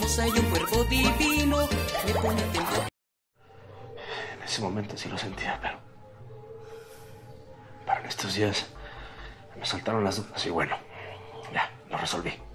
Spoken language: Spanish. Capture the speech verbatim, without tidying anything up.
hermosa y un cuerpo divino me pone a temblar. En ese momento sí lo sentía, pero... Pero en estos días me saltaron las dudas y bueno, ya, lo resolví.